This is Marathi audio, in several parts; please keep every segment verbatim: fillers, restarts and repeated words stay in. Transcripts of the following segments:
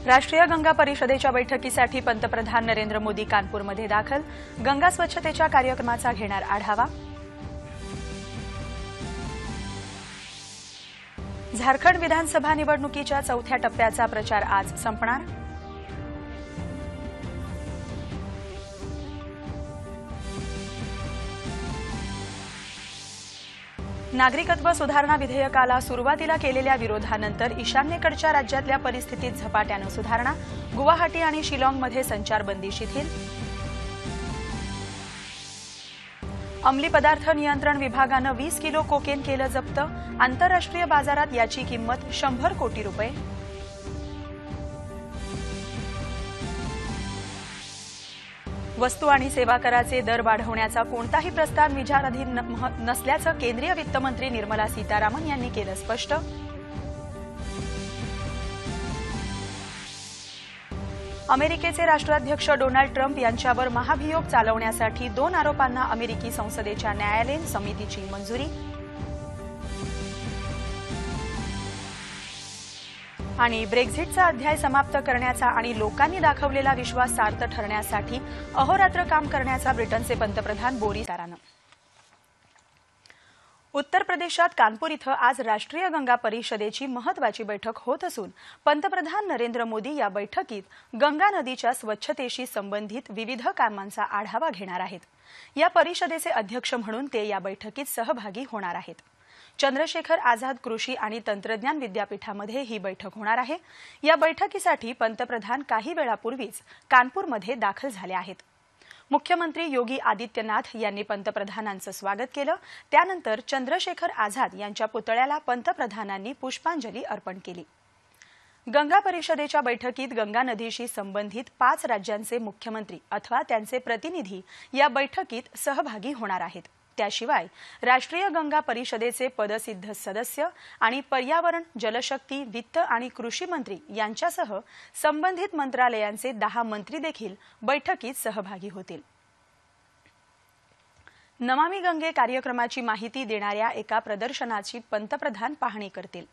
राष्ट्रीय गंगा परिषदेच्या बैठकीसाठी पंतप्रधान नरेंद्र मोदी कानपूरमध्ये दाखल. गंगा स्वच्छतेच्या कार्यक्रमाचा घेणार आढावा. झारखंड विधानसभा निवडणुकीच्या चौथ्या टप्प्याचा प्रचार आज संपणार. नागरिकत्व सुधारणा विधेयकाला सुरुवातीला केलेल्या विरोधानंतर ईशान्येकडच्या राज्यातल्या परिस्थितीत झपाट्यानं सुधारणा. गुवाहाटी आणि शिलाँगमध्ये संचारबंदी शिथिल. अंमली पदार्थ नियंत्रण विभागानं वीस किलो कोकेन केलं जप्त. आंतरराष्ट्रीय बाजारात याची किंमत शंभर कोटी रुपये. वस्तू आणि सेवा कराचे दर वाढवण्याचा कोणताही प्रस्ताव विचाराधीन नसल्याचं केंद्रीय वित्तमंत्री निर्मला सीतारामन यांनी केलं स्पष्ट. अमेरिकेचे राष्ट्राध्यक्ष डोनाल्ड ट्रम्प यांच्यावर महाभियोग चालवण्यासाठी दोन आरोपांना अमेरिकी संसदेच्या न्यायालयीन समितीची मंजुरी. आणि ब्रेक्झिटचा अध्याय समाप्त करण्याचा आणि लोकांनी दाखवलेला विश्वास सार्थ ठरण्यासाठी अहोरात्र काम करण्याचा ब्रिटनचे पंतप्रधान बोरिस जॉन्सन. उत्तर प्रदेशात कानपूर इथं आज राष्ट्रीय गंगा परिषदेची महत्वाची बैठक होत असून पंतप्रधान नरेंद्र मोदी या बैठकीत गंगा नदीच्या स्वच्छतेशी संबंधित विविध कामांचा आढावा घेणार आहेत. या परिषदेचे अध्यक्ष म्हणून ते या बैठकीत सहभागी होणार आहेत. चंद्रशेखर आझाद कृषी आणि तंत्रज्ञान विद्यापीठामध्ये ही बैठक होणार आहे. या बैठकीसाठी पंतप्रधान काही वेळापूर्वीच कानपूरमध्ये दाखल झाले आहेत. मुख्यमंत्री योगी आदित्यनाथ यांनी पंतप्रधानांचं स्वागत केलं. त्यानंतर चंद्रशेखर आझाद यांच्या पुतळ्याला पंतप्रधानांनी पुष्पांजली अर्पण केली. गंगा परिषदेच्या बैठकीत गंगा नदीशी संबंधित पाच राज्यांचे मुख्यमंत्री अथवा त्यांचे प्रतिनिधी या बैठकीत सहभागी होणार आहेत. त्याशिवाय राष्ट्रीय गंगा परिषदेचे पदसिद्ध सदस्य आणि पर्यावरण, जलशक्ती, वित्त आणि कृषी मंत्री यांच्यासह संबंधित मंत्रालयांचे दहा मंत्री देखील बैठकीत सहभागी होतील. नमामि गंगे कार्यक्रमाची माहिती देणाऱ्या एका प्रदर्शनाची पंतप्रधान पाहणी करतील.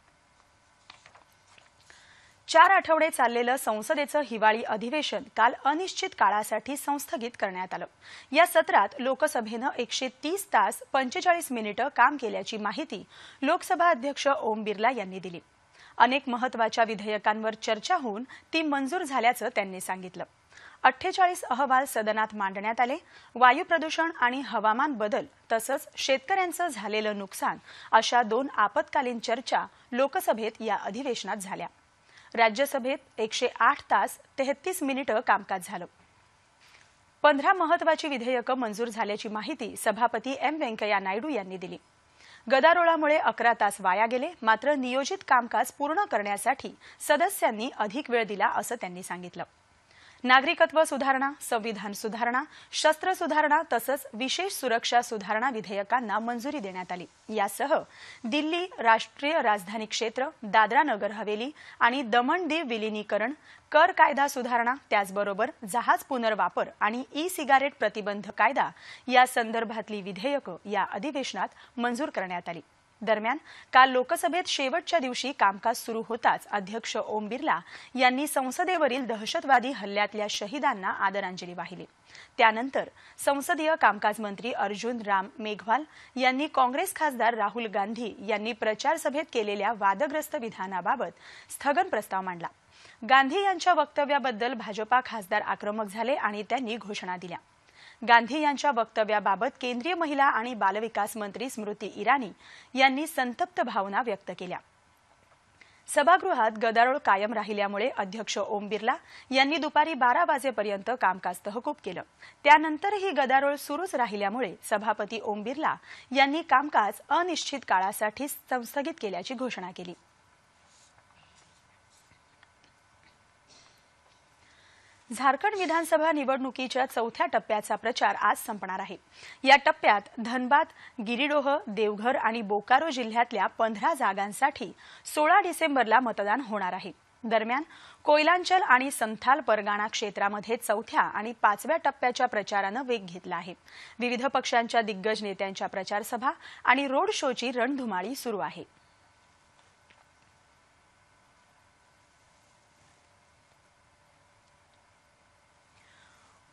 चार आठवडे चाललेलं संसदेचं हिवाळी अधिवेशन काल अनिश्चित काळासाठी संस्थगित करण्यात आलं. या सत्रात लोकसभेनं एकशे तीस तास पंचेचाळीस मिनिटं काम केल्याची माहिती लोकसभा अध्यक्ष ओम बिर्ला यांनी दिली. अनेक महत्वाच्या विधेयकांवर चर्चा होऊन ती मंजूर झाल्याचं त्यांनी सांगितलं. अठ्ठेचाळीस अहवाल सदनात मांडण्यात आले. वायू प्रदूषण आणि हवामान बदल तसंच शेतकऱ्यांचं झालेलं नुकसान अशा दोन आपत्कालीन चर्चा लोकसभेत या अधिवेशनात झाल्या. राज्यसभेत एकशे आठ तास तेहतीस मिनिटं कामकाज झालं. पंधरा महत्वाची विधेयकं मंजूर झाल्याची माहिती सभापती एम व्यंकय्या नायडू यांनी दिली. गदारोळामुळे अकरा तास वाया गेले. मात्र नियोजित कामकाज पूर्ण करण्यासाठी सदस्यांनी अधिक वेळ दिला असं त्यांनी सांगितलं. नागरिकत्व सुधारणा, संविधान सुधारणा, शस्त्र सुधारणा तसंच विशेष सुरक्षा सुधारणा विधेयकांना मंजुरी देण्यात आली. यासह दिल्ली राष्ट्रीय राजधानी क्षेत्र, दादरा नगर हवेली आणि दमण दीव विलिनीकरण, कर कायदा सुधारणा, त्याचबरोबर जहाज पुनर्वापर आणि ई सिगारेट प्रतिबंध कायदा या संदर्भातली विधेयकं या अधिवेशनात मंजूर करण्यात आली. दरम्यान काल लोकसभेत शेवटच्या दिवशी कामकाज सुरू होताच अध्यक्ष ओम बिर्ला यांनी संसदेवरील दहशतवादी हल्ल्यातल्या शहीदांना आदरांजली वाहिली. त्यानंतर संसदीय कामकाज मंत्री अर्जुन राम मेघवाल यांनी काँग्रेस खासदार राहुल गांधी यांनी प्रचार सभेत केलेल्या वादग्रस्त विधानाबाबत स्थगन प्रस्ताव मांडला. गांधी यांच्या वक्तव्याबद्दल भाजपा खासदार आक्रमक झाले आणि त्यांनी घोषणा दिल्या. गांधी यांच्या वक्तव्याबाबत केंद्रीय महिला आणि बालविकास मंत्री स्मृती इराणी यांनी संतप्त भावना व्यक्त केल्या. सभागृहात गदारोळ कायम राहिल्यामुळे अध्यक्ष ओम बिर्ला यांनी दुपारी बारा वाजेपर्यंत कामकाज तहकूब केलं. त्यानंतरही गदारोळ सुरूच राहिल्यामुळे सभापती ओम बिर्ला यांनी कामकाज अनिश्चित काळासाठी संस्थगित केल्याची घोषणा केली. झारखंड विधानसभा निवडणुकीच्या चौथ्या टप्प्याचा प्रचार आज संपणार आहे. या टप्प्यात धनबाद, गिरिडोह, देवघर आणि बोकारो जिल्ह्यातल्या पंधरा जागांसाठी सोळा डिसेंबरला मतदान होणार आहे. दरम्यान कोयलांचल आणि संथाल परगाणा क्षेत्रामध्ये चौथ्या आणि पाचव्या टप्प्याच्या प्रचारानं वेग घेतला आहे. विविध पक्षांच्या दिग्गज नेत्यांच्या प्रचारसभा आणि रोड शोची रणधुमाळी सुरू आहे.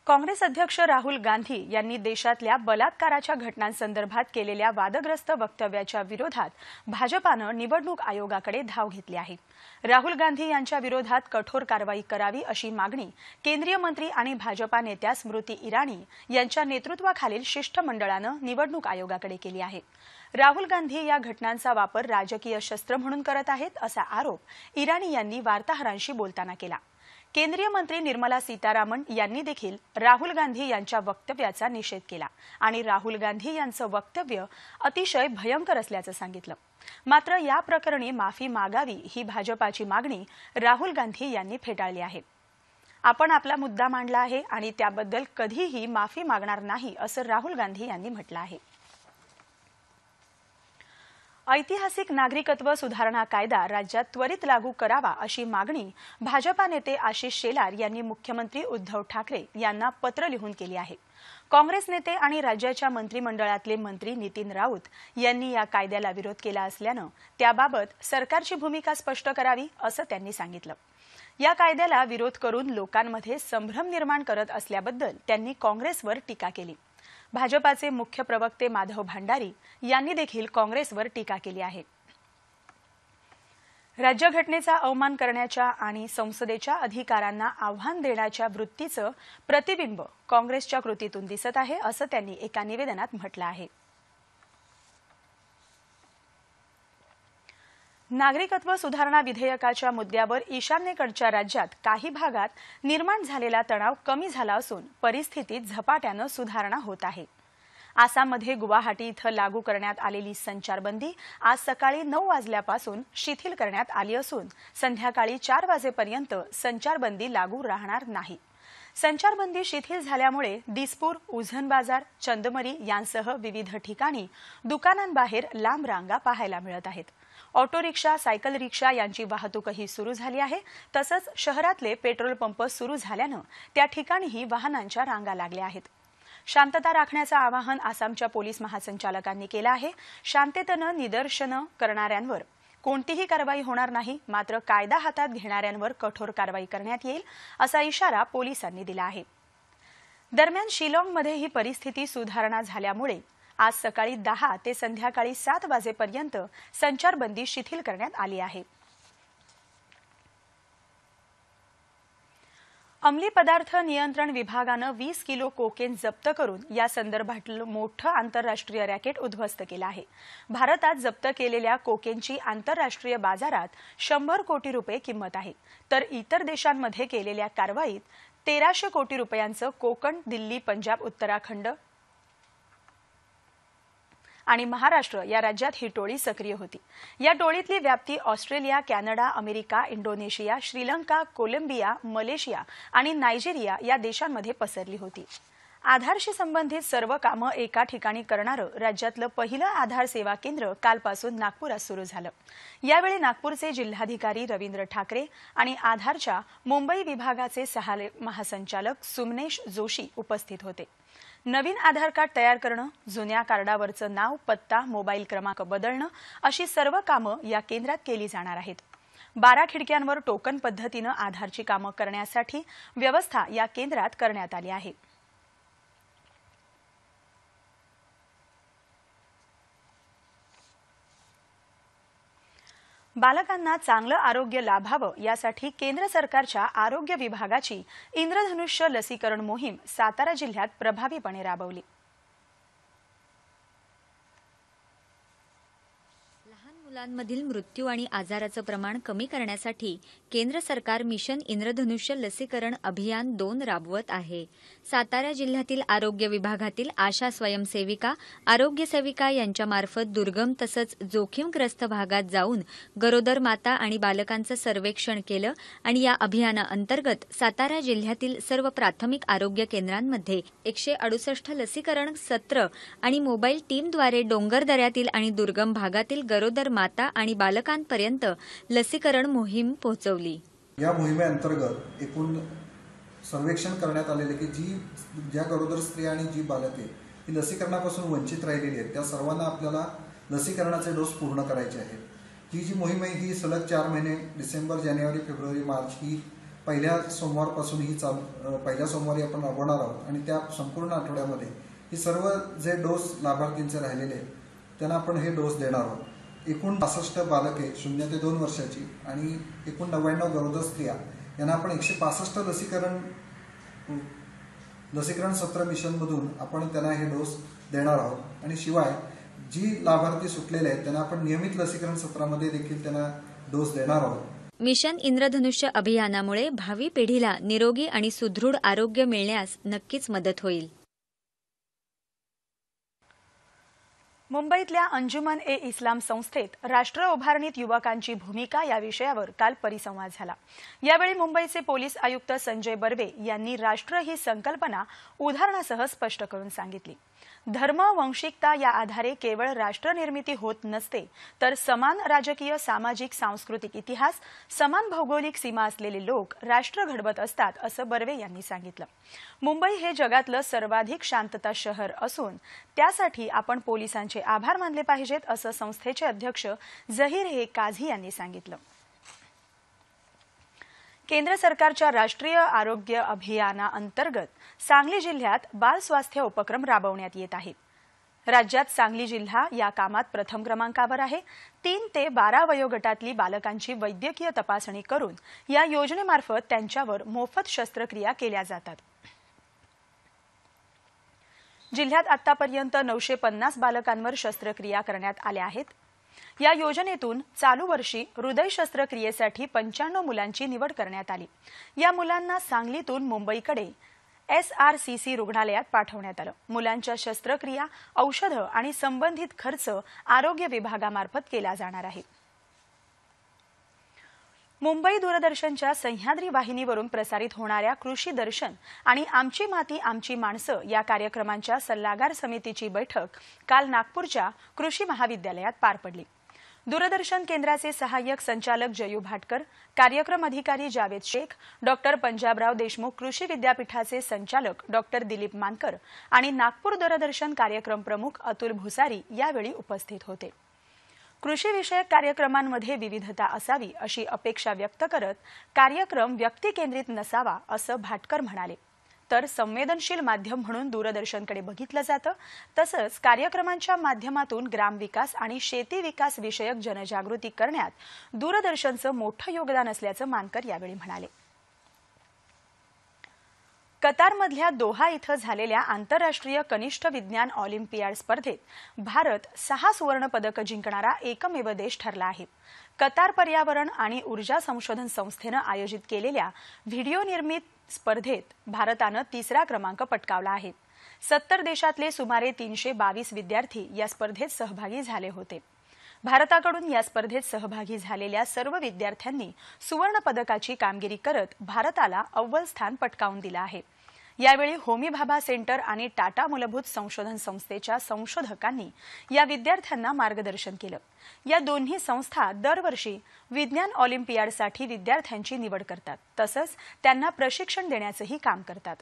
काँग्रेस अध्यक्ष राहुल गांधी यांनी देशातल्या बलात्काराच्या घटनांसंदर्भात केलेल्या वादग्रस्त वक्तव्याच्या विरोधात भाजपानं निवडणूक आयोगाकडे धाव घेतली आहे। राहुल गांधी यांच्या विरोधात कठोर कारवाई करावी अशी मागणी केंद्रीय मंत्री आणि भाजपा नेत्या स्मृती इराणी यांच्या नेतृत्वाखालील शिष्टमंडळानं निवडणूक आयोगाकडे केली आहे। राहुल गांधी या घटनांचा वापर राजकीय शस्त्र म्हणून करत आहेत असा आरोप इराणी यांनी वार्ताहरांशी बोलताना केला। केंद्रीय मंत्री निर्मला सीतारामन यांनी देखील राहुल गांधी यांच्या वक्तव्याचा निषेध केला आणि राहुल गांधी यांचं वक्तव्य अतिशय भयंकर असल्याचं सांगितलं। मात्र या प्रकरणी माफी मागावी ही भाजपाची मागणी राहुल गांधी यांनी फेटाळली आहे। आपण आपला मुद्दा मांडला आहे आणि त्याबद्दल कधीही माफी मागणार नाही असं राहुल गांधी यांनी म्हटलं आहे। ऐतिहासिक नागरिकत्व सुधारणा कायदा राज्यात त्वरित लागू करावा अशी मागणी भाजपा नेते आशिष शेलार यांनी मुख्यमंत्री उद्धव ठाकरे यांना पत्र लिहून केली आहे। काँग्रेस नेते आणि राज्याच्या मंत्रिमंडळातले मंत्री नितीन राऊत यांनी या कायद्याला विरोध केला असल्यानं त्याबाबत सरकारची भूमिका स्पष्ट करावी असं त्यांनी सांगितलं। या कायद्याला विरोध करून लोकांमध्ये संभ्रम निर्माण करत असल्याबद्दल त्यांनी काँग्रेसवर टीका केली। भाजपाचे मुख्य प्रवक्ते माधव भंडारी यांनी देखील काँग्रेसवर टीका केली आहे। राज्यघटनेचा अवमान करण्याच्या आणि संसदेच्या अधिकारांना आव्हान देण्याच्या वृत्तीचं प्रतिबिंब काँग्रेसच्या कृतीतून दिसत आहे असं त्यांनी एका निवेदनात म्हटलं आहे। नागरिकत्व सुधारणा विधेयकाच्या मुद्द्यावर ईशान्येकडच्या राज्यात काही भागात निर्माण झालेला तणाव कमी झाला असून परिस्थितीत झपाट्यानं सुधारणा होत आहे। आसाममध्ये गुवाहाटी इथं लागू करण्यात आलेली संचारबंदी आज सकाळी नऊ वाजल्यापासून शिथिल करण्यात आली असून संध्याकाळी चार वाजेपर्यंत संचारबंदी लागू राहणार नाही। संचारबंदी शिथिल झाल्यामुळे दिसपूर, उझन बाजार, चंदमरी यांसह विविध ठिकाणी दुकानांबाहेर लांब रांगा पाहायला मिळत आहेत। ऑटो रिक्षा, सायकल रिक्षा यांची वाहतूकही सुरू झाली आहे। तसंच शहरातले पेट्रोल पंप सुरू झाल्यानं त्या ठिकाणीही वाहनांच्या रांगा लागल्या आहेत। शांतता राखण्याचं आवाहन आसामच्या पोलीस महासंचालकांनी केलं आहे। शांततेनं निदर्शनं करणाऱ्यांवर कोणतीही कारवाई होणार नाही, मात्र कायदा हातात घेणाऱ्यांवर कठोर कारवाई करण्यात येईल असा इशारा पोलिसांनी दिला आहे। दरम्यान शिलाँगमध्ये ही परिस्थिती सुधारणा झाल्यामुळे आज सकाळी दहा ते संध्याकाळी सात वाजेपर्यंत संचारबंदी शिथिल करण्यात आली आहे। अंमली पदार्थ नियंत्रण विभागानं वीस किलो कोकेन जप्त करून या संदर्भातलं मोठं आंतरराष्ट्रीय रॅकेट उद्ध्वस्त केलं आहे। भारतात जप्त केलेल्या कोकेनची आंतरराष्ट्रीय बाजारात शंभर कोटी रुपये किंमत आहे, तर इतर देशांमध्ये केलेल्या कारवाईत तेराशे कोटी रुपयांचं कोकण, दिल्ली, पंजाब, उत्तराखंड आणि महाराष्ट्र या राज्यात ही टोळी सक्रिय होती। या टोळीतली व्याप्ती Australia, Canada, America, Indonesia, Sri Lanka, Colombia, Malaysia आणि नायजेरिया या देशांमध्ये पसरली होती। आधारशी संबंधित सर्व कामं एका ठिकाणी करणारं राज्यातलं पहिलं आधार सेवा केंद्र कालपासून नागपुरात सुरू झालं। यावेळी नागपूरचे जिल्हाधिकारी रवींद्र ठाकरे आणि आधारच्या मुंबई विभागाचे सहाय्यक महासंचालक सुमनेश जोशी उपस्थित होते। नवीन आधार कार्ड तयार करणं, जुन्या कार्डावरचं नाव, पत्ता, मोबाईल क्रमांक बदलणं अशी सर्व कामं या केंद्रात केली जाणार आहेत। बारा खिडक्यांवर टोकन पद्धतीनं आधारची कामं करण्यासाठी व्यवस्था या केंद्रात करण्यात आली आहे। बालकांना चांगलं आरोग्य लाभावं यासाठी केंद्र सरकारच्या आरोग्य विभागाची इंद्रधनुष्य लसीकरण मोहीम सातारा जिल्ह्यात प्रभावीपणे राबवली। मुलांमधील मृत्यू आणि आजाराचं प्रमाण कमी करण्यासाठी केंद्र सरकार मिशन इंद्रधनुष्य लसीकरण अभियान दोन राबवत आहे। सातारा जिल्ह्यातील आरोग्य विभागातील आशा स्वयंसेविका, आरोग्य सेविका यांच्यामार्फत दुर्गम तसंच जोखीमग्रस्त भागात जाऊन गरोदर माता आणि बालकांचं सर्वेक्षण केलं आणि या अभियानाअंतर्गत सातारा जिल्ह्यातील सर्व प्राथमिक आरोग्य केंद्रांमध्ये एकशे अडुसष्ट लसीकरण सत्र आणि मोबाईल टीमद्वारे डोंगर दऱ्यातील आणि दुर्गम भागातील गरोदर माता आणि बालकांपर्यंत लसीकरण मोहीम पोहोचवली। या मोहिमेअंतर्गत एकूण सर्वेक्षण करण्यात आलेले की जी ज्या गरोदर स्त्रिया आणि जी बालके ही लसीकरणापासून वंचित राहिलेली आहेत त्या सर्वांना आपल्याला लसीकरणाचे डोस पूर्ण करायचे आहेत। ही जी मोहीम आहे ही सलग चार महिने डिसेंबर, जानेवारी, फेब्रुवारी, मार्च ही पहिल्या सोमवारपासून ही चालू पहिल्या सोमवारी आपण राबवणार आहोत आणि त्या संपूर्ण आठवड्यामध्ये ही सर्व जे डोस लाभार्थींचे राहिलेले आहेत त्यांना आपण हे डोस देणार आहोत। एकूण पासष्ट बालके शून्य ते दोन वर्षाची आणि एकूण नव्याण्णव गरोदर स्त्रिया यांना आपण एकशे पासष्ट लसीकरण लसीकरण सत्र मिशनमधून आपण त्यांना हे डोस देणार आहोत आणि शिवाय जी लाभार्थी सुटलेले आहेत त्यांना आपण नियमित लसीकरण सत्रामध्ये देखील त्यांना डोस देणार आहोत। मिशन इंद्रधनुष्य अभियानामुळे भावी पिढीला निरोगी आणि सुदृढ आरोग्य मिळण्यास नक्कीच मदत होईल। मुंबईतल्या अंजुमन ए इस्लाम संस्थेत राष्ट्र उभारणीत युवकांची भूमिका या विषयावर काल परिसंवाद झाला। यावेळी मुंबईचे पोलीस आयुक्त संजय बर्वे यांनी राष्ट्र ही संकल्पना उदाहरणासह स्पष्ट करून सांगितली। धर्म वंशिकता या आधारे केवळ राष्ट्र निर्मिती होत नसते तर समान राजकीय सामाजिक सांस्कृतिक इतिहास समान भौगोलिक सीमा असलेले लोक राष्ट्र घडवत असतात असं बर्वे यांनी सांगितलं। मुंबई हे जगातलं सर्वाधिक शांतता शहर असून त्यासाठी आपण पोलिसांचे आभार मानले पाहिजेत असं संस्थेचे अध्यक्ष झहीर ए काझी यांनी सांगितलं। केंद्र सरकारच्या राष्ट्रीय आरोग्य अभियानाअंतर्गत सांगली जिल्ह्यात बाल स्वास्थ्य उपक्रम राबवण्यात येत आहे। राज्यात सांगली जिल्हा या कामात प्रथम क्रमांकावर आहे। तीन ते बारा वयोगटातली बालकांची वैद्यकीय तपासणी करून या योजनेमार्फत त्यांच्यावर मोफत शस्त्रक्रिया केल्या जातात। जिल्ह्यात आतापर्यंत नऊशे पन्नास बालकांवर शस्त्रक्रिया करण्यात आल्या आहेत। या योजनेतून चालू वर्षी हृदय शस्त्रक्रियेसाठी पंच्याण्णव मुलांची निवड करण्यात आली। या मुलांना सांगलीतून मुंबईकडे एस आर सी सी रुग्णालयात पाठवण्यात आलं। मुलांच्या शस्त्रक्रिया औषधं आणि संबंधित खर्च आरोग्य विभागामार्फत केला जाणार आहे। मुंबई दूरदर्शनच्या सह्याद्री वाहिनीवरून प्रसारित होणाऱ्या कृषी दर्शन आणि आमची माती आमची माणसं या कार्यक्रमांच्या सल्लागार समितीची बैठक काल नागपूरच्या कृषी महाविद्यालयात पार पडली। दूरदर्शन केंद्राचे सहाय्यक संचालक जयू भाटकर, कार्यक्रम अधिकारी जावेद शेख, डॉक्टर पंजाबराव देशमुख कृषी विद्यापीठाचे संचालक डॉक्टर दिलीप मानकर आणि नागपूर दूरदर्शन कार्यक्रम प्रमुख अतुल भुसारी यावेळी उपस्थित होते। कृषी विषयक कार्यक्रमांमध्ये विविधता असावी अशी अपेक्षा व्यक्त करत कार्यक्रम व्यक्तिकेंद्रित नसावा असं भाटकर म्हणाले। तर संवेदनशील माध्यम म्हणून दूरदर्शनकडे बघितलं जातं। तसंच कार्यक्रमांच्या माध्यमातून ग्रामविकास आणि शेती विकास विषयक जनजागृती करण्यात दूरदर्शनचं मोठं योगदान असल्याचं मानकर यावेळी म्हणाले। कतारमधल्या दोहा इथं झालेल्या आंतरराष्ट्रीय कनिष्ठ विज्ञान ऑलिम्पियाड स्पर्धेत भारत सहा सुवर्ण पदक जिंकणारा एकमेव देश ठरला आहे। कतार पर्यावरण आणि ऊर्जा संशोधन संस्थेनं आयोजित केलेल्या व्हिडिओ निर्मित स्पर्धेत भारतानं तिसरा क्रमांक पटकावला आहे। सत्तर देशातले सुमारे तीनशे बावीस विद्यार्थी या स्पर्धेत सहभागी झाले होते। भारताकडून या स्पर्धेत सहभागी झालेल्या सर्व विद्यार्थ्यांनी सुवर्ण पदकाची कामगिरी करत भारताला अव्वल स्थान पटकावून दिलं आहे। यावेळी होमी भाभा सेंटर आणि टाटा मूलभूत संशोधन संस्थेच्या संशोधकांनी या विद्यार्थ्यांना मार्गदर्शन केलं। या दोन्ही संस्था दरवर्षी विज्ञान ऑलिम्पियाडसाठी विद्यार्थ्यांची निवड करतात तसंच त्यांना प्रशिक्षण देण्याचंही काम करतात।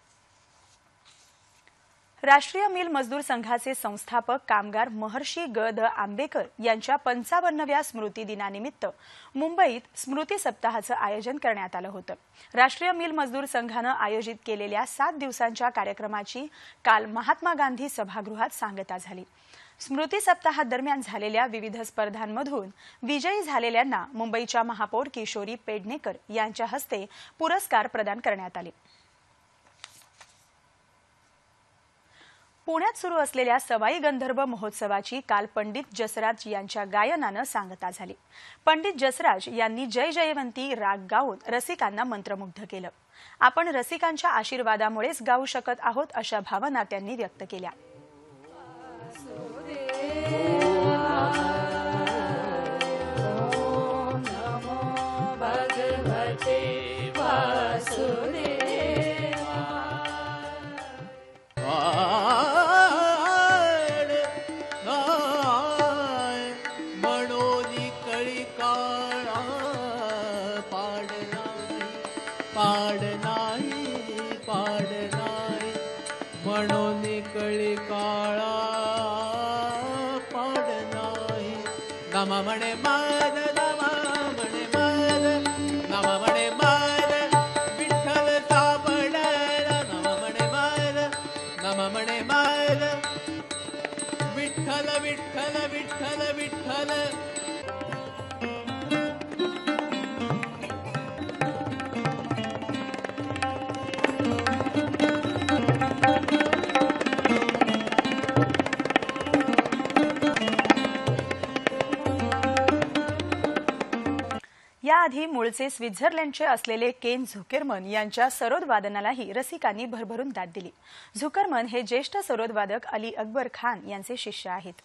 राष्ट्रीय मिल मजदूर संघाचे संस्थापक कामगार महर्षी ग द आंबेकर यांच्या पंचावन्नव्या स्मृती दिनानिमित्त मुंबईत स्मृती सप्ताहाचं आयोजन करण्यात आलं होतं। राष्ट्रीय मिल मजदूर संघानं आयोजित केलेल्या सात दिवसांच्या कार्यक्रमाची काल महात्मा गांधी सभागृहात सांगता झाली। स्मृती सप्ताहादरम्यान झालेल्या विविध स्पर्धांमधून विजयी झालेल्यांना मुंबईच्या महापौर किशोरी पेडणेकर यांच्या हस्ते पुरस्कार प्रदान करण्यात आले। पुण्यात सुरू असलेल्या सवाई गंधर्व महोत्सवाची काल पंडित जसराज यांच्या गायनानं सांगता झाली। पंडित जसराज यांनी जय जयवंती राग गाऊन रसिकांना मंत्रमुग्ध केलं। आपण रसिकांच्या आशीर्वादामुळेच गाऊ शकत आहोत अशा भावना त्यांनी व्यक्त केल्या। पाड नाही पाड नाही म्हणून कळी काळा पाड नाही नम म्हणे माद नम म्हणे माद नम म्हणे माद याआधी मूळचे स्वित्झर्लंडचे असलेले केन झुकेरमन यांच्या सरोद वादनालाही रसिकांनी भरभरून दाद दिली। झुकेरमन हे ज्येष्ठ सरोदवादक अली अकबर खान यांचे शिष्य आहेत।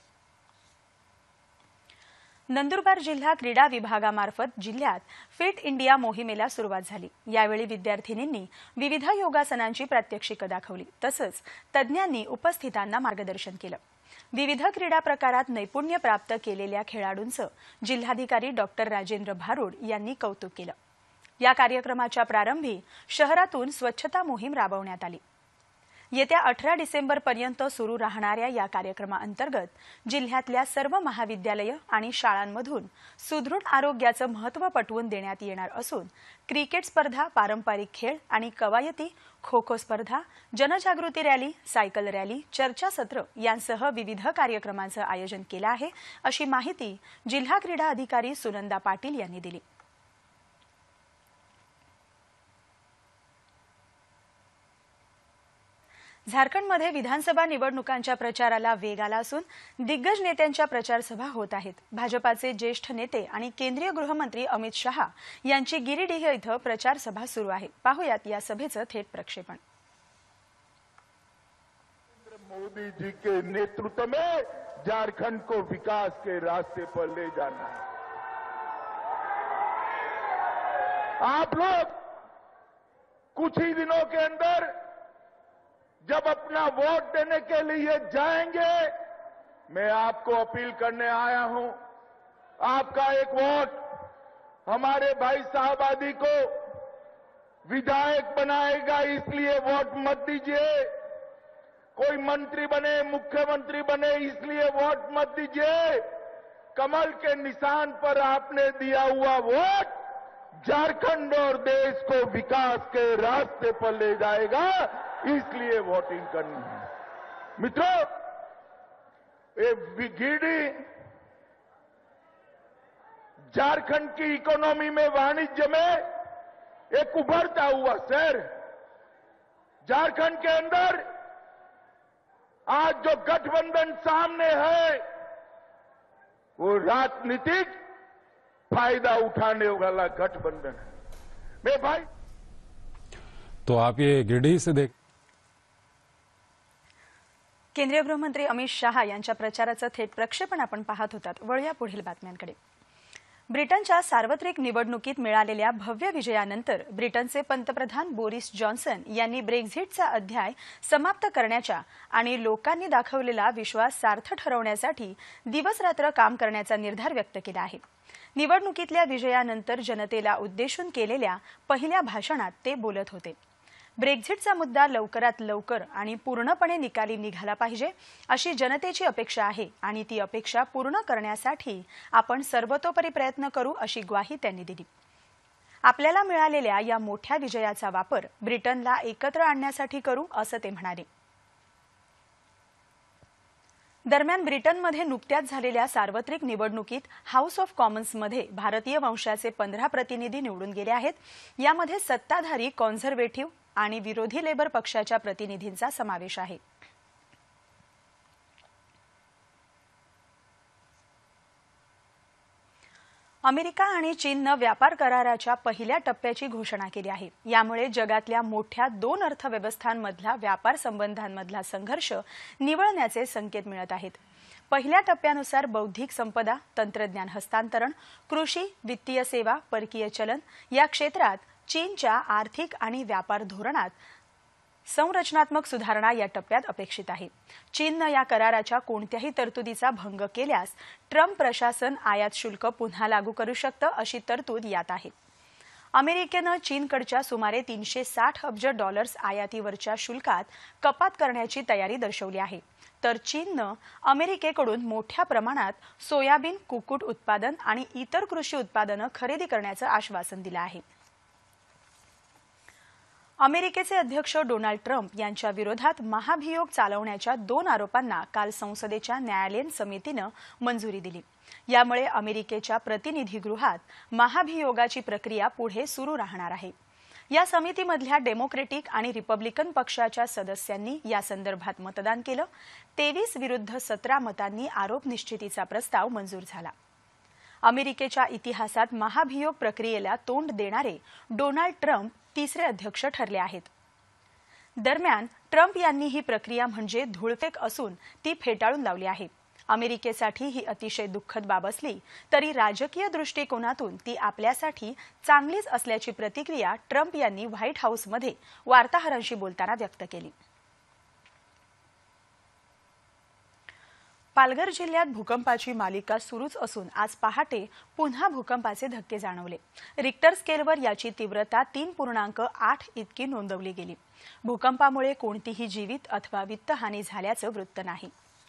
नंदुरबार जिल्हा क्रीडा विभागामार्फत जिल्ह्यात फिट इंडिया मोहिमेला सुरुवात झाली। यावेळी विद्यार्थिनींनी विविध योगासनांची प्रात्यक्षिकं दाखवली, तसंच तज्ज्ञांनी उपस्थितांना मार्गदर्शन केलं। विविध क्रीडा प्रकारात नैपुण्य प्राप्त केलेल्या खेळाडूंचं जिल्हाधिकारी डॉक्टर राजेंद्र भारुड यांनी कौतुक केलं। या कार्यक्रमाच्या प्रारंभी शहरातून स्वच्छता मोहीम राबवण्यात आली। येत्या अठरा डिसेंबर पर्यंत सुरू राहणाऱ्या या कार्यक्रमाअंतर्गत जिल्ह्यातल्या सर्व महाविद्यालयं आणि शाळांमधून सुदृढ आरोग्याचं महत्त्व पटवून देण्यात येणार असून क्रिकेट स्पर्धा, पारंपरिक खेळ आणि कवायती, खो खो स्पर्धा, जनजागृती रॅली, सायकल रॅली, चर्चासत्र यांसह विविध कार्यक्रमांचं आयोजन केलं आहे, अशी माहिती जिल्हा क्रीडा अधिकारी सुनंदा पाटील यांनी दिली। झारखंडमध्ये विधानसभा निवडणुकांच्या प्रचाराला वेग आला असून दिग्गज नेत्यांच्या प्रचार सभा होत आहेत। भाजपाचे ज्येष्ठ नेते आणि केंद्रीय गृहमंत्री अमित शहा यांची गिरिडीह इथं प्रचार सभा सुरू आहे। पाहुयात या सभेचं थेट प्रक्षेपण। मोदी जी के नेतृत्व में झारखंड को विकास के रास्ते पर ले जाना है। आप लोग कुछ ही दिनों के अंदर जब अपना वोट देने के लिए जाएंगे, मैं आपको अपील करने आया हूं, आपका एक वोट हमारे भाई साहबादी को विधायक बनाएगा, इसलिए वोट मत दीजिए। कोई मंत्री बने, मुख्यमंत्री बने, इसलिए वोट मत दीजिए। कमल के निशान पर आपने दिया हुआ वोट झारखंड और देश को विकास के रास्ते पर ले जाएगा, इसलिए वोटिंग करनी है। मित्रों, ये गिरिडीह झारखंड की इकोनॉमी में, वाणिज्य में एक उभरता हुआ शहर। झारखंड के अंदर आज जो गठबंधन सामने है, वो राजनीतिक फायदा उठाने वाला गठबंधन है। मैं भाई तो आप ये गिरिडीह से देख केंद्रीय गृहमंत्री अमित शहा यांच्या प्रचाराचं थेट प्रक्षेपण आपण पाहत होतात। वळूया पुढील बातम्यांकडे। ब्रिटनच्या सार्वत्रिक निवडणुकीत मिळालेल्या भव्य विजयानंतर ब्रिटनचे पंतप्रधान बोरिस जॉन्सन यांनी ब्रेक्झिटचा अध्याय समाप्त करण्याच्या आणि लोकांनी दाखवलेला विश्वास सार्थ ठरवण्यासाठी दिवसरात्र काम करण्याचा निर्धार व्यक्त केला आहे। निवडणुकीतल्या विजयानंतर जनतेला उद्देशून केलेल्या पहिल्या भाषणात ते बोलत होते। ब्रेक्झिटचा मुद्दा लवकरात लवकर आणि पूर्णपणे निकाली निघाला पाहिजे, अशी जनतेची अपेक्षा आहे आणि ती अपेक्षा पूर्ण करण्यासाठी आपण सर्वतोपरी प्रयत्न करू, अशी ग्वाही त्यांनी दिली। आपल्याला मिळालेल्या या मोठ्या विजयाचा वापर ब्रिटनला एकत्र आणण्यासाठी करू, असं ते म्हणाले। दरम्यान ब्रिटनमध्ये नुकत्याच झालेल्या सार्वत्रिक निवडणुकीत हाऊस ऑफ कॉमन्समध्ये भारतीय वंशाचे पंधरा प्रतिनिधी निवडून गेले आहेत। यामध्ये सत्ताधारी कॉन्झर्वेटिव्ह आणि विरोधी लेबर पक्षाच्या प्रतिनिधींचा समावेश आहे। अमेरिका आणि चीननं व्यापार कराराच्या पहिल्या टप्प्याची घोषणा केली आहे। यामुळे जगातल्या मोठ्या दोन अर्थव्यवस्थांमधला व्यापार संबंधांमधला संघर्ष निवळण्याचे संकेत मिळत आहेत। पहिल्या टप्प्यानुसार बौद्धिक संपदा, तंत्रज्ञान हस्तांतरण, कृषी, वित्तीय सेवा, परकीय चलन या क्षेत्रात चीनच्या आर्थिक आणि व्यापार धोरणात संरचनात्मक सुधारणा या टप्प्यात अपेक्षित आहे। चीननं या कराराच्या कोणत्याही तरतुदीचा भंग केल्यास ट्रम्प प्रशासन आयात शुल्क पुन्हा लागू करू शकतं, अशी तरतूद यात आहे। अमेरिकेनं चीनकडच्या सुमारे तीनशे साठ अब्ज डॉलर्स आयातीवरच्या शुल्कात कपात करण्याची तयारी दर्शवली आहे, तर चीननं अमेरिकेकडून मोठ्या प्रमाणात सोयाबीन, कुक्कुट उत्पादन आणि इतर कृषी उत्पादनं खरेदी करण्याचं आश्वासन दिलं आहे। अमेरिकेचे अध्यक्ष डोनाल्ड ट्रम्प यांच्या विरोधात महाभियोग चालवण्याच्या दोन आरोपांना काल संसदेच्या न्यायालयीन समितीनं मंजुरी दिली। यामुळे अमेरिकेच्या प्रतिनिधीगृहात महाभियोगाची प्रक्रिया पुढे सुरू राहणार आहे। या समितीमधल्या डेमोक्रेटिक आणि रिपब्लिकन पक्षाच्या सदस्यांनी या संदर्भात मतदान केलं। तेवीस विरुद्ध सतरा मतांनी आरोप निश्चितीचा प्रस्ताव मंजूर झाला। अमेरिकेच्या इतिहासात महाभियोग प्रक्रियेला तोंड देणारे डोनाल्ड ट्रम्प तिसरे अध्यक्ष ठरले आहेत. दरम्यान ट्रम्प यांनी ही प्रक्रिया म्हणजे धूळफेक असून ती फेटाळून लावली आहे. अमेरिकेसाठी ही अतिशय दुःखद बाब असली तरी राजकीय दृष्टिकोनातून ती आपल्यासाठी चांगलीच असल्याची प्रतिक्रिया ट्रम्प यांनी व्हाईट हाऊसमध्ये वार्ताहरांशी बोलताना व्यक्त केली. पालघर जिल्ह्यात भूकंपाची मालिका सुरूच असून आज पहाटे पुन्हा भूकंपाचे धक्के जाणवले. रिक्टर स्केलवर याची तीव्रता तीन पूर्णांक आठ इतकी नोंदवली गेली. भूकंपामुळे कोणतीही जीवित अथवा वित्तहानी झाल्याचं वृत्त नाही.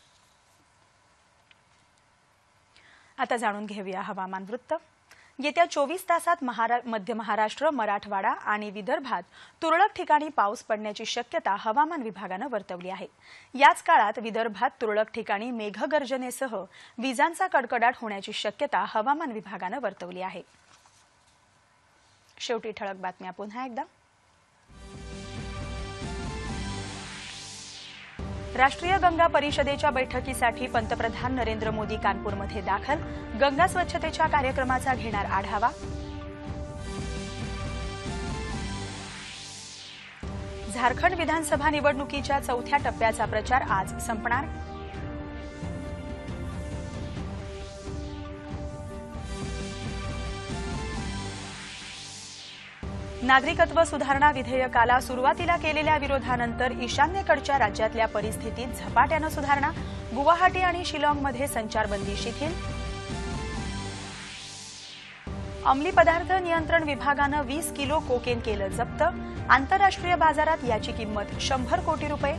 आता जाणून घेऊया हवामान वृत्त. येत्या चोवीस तासात महारा मध्य महाराष्ट्र, मराठवाडा आणि विदर्भात तुरळक ठिकाणी पाऊस पडण्याची शक्यता हवामान विभागानं वर्तवली आहे. याच काळात विदर्भात तुरळक ठिकाणी मेघगर्जनेसह विजांचा कडकडाट होण्याची शक्यता हवामान विभागानं वर्तवली आहे. शेवटी ठळक बातम्या पुन्हा एकदा. राष्ट्रीय गंगा परिषदेच्या बैठकीसाठी पंतप्रधान नरेंद्र मोदी कानपूरमध्ये दाखल. गंगा स्वच्छतेच्या कार्यक्रमाचा घेणार आढावा. झारखंड विधानसभा निवडणुकीच्या चौथ्या टप्प्याचा प्रचार आज संपणार. नागरिकत्व सुधारणा विधेयकाला सुरुवातीला केलेल्या विरोधानंतर ईशान्येकडच्या राज्यातल्या परिस्थितीत झपाट्यानं सुधारणा. गुवाहाटी आणि शिलाँगमध्ये संचारबंदी शिथिल. अंमली पदार्थ नियंत्रण विभागानं वीस किलो कोकेन केलं जप्त. आंतरराष्ट्रीय बाजारात याची किंमत शंभर कोटी रुपये.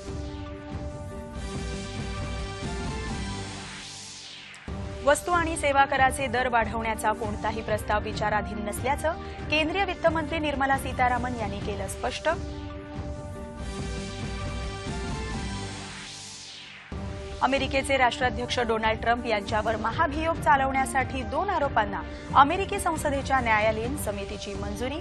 वस्तू आणि सेवा कराचे दर वाढवण्याचा कोणताही प्रस्ताव विचाराधीन नसल्याचं केंद्रीय वित्तमंत्री निर्मला सीतारामन यांनी केलं स्पष्ट. अमेरिकेचे राष्ट्राध्यक्ष डोनाल्ड ट्रम्प यांच्यावर महाभियोग चालवण्यासाठी दोन आरोपांना अमेरिकी संसदेच्या न्यायालयीन समितीची मंजुरी.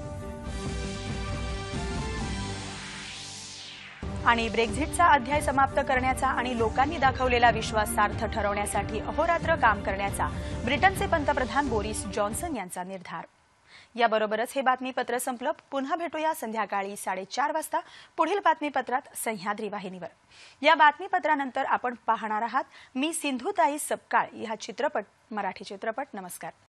आणि ब्रेक्झिटचा अध्याय समाप्त करण्याचा आणि लोकांनी दाखवलेला विश्वास सार्थ ठरवण्यासाठी अहोरात्र काम करण्याचा ब्रिटनचे पंतप्रधान बोरिस जॉन्सन यांचा निर्धार. याबरोबरच हे बातमीपत्र संपलं. पुन्हा भेटूया संध्याकाळी साडेचार वाजता पुढील बातमीपत्रात सह्याद्री वाहिनीवर. या बातमीपत्रानंतर आपण पाहणार आहात मी सिंधुताई सपकाळ या चित्रपट मराठी चित्रपट. नमस्कार.